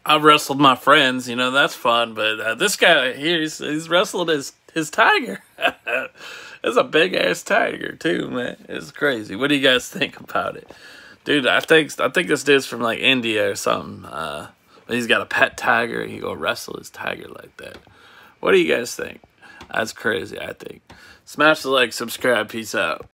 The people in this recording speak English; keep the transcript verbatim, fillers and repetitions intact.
I've wrestled my friends, you know, that's fun. But uh, this guy here, he's, he's wrestled his, his tiger. It's a big-ass tiger, too, man. It's crazy. What do you guys think about it? Dude, I think I think this dude's from, like, India or something. Uh, he's got a pet tiger, and he go wrestle his tiger like that. What do you guys think? That's crazy, I think. Smash the like, subscribe, peace out.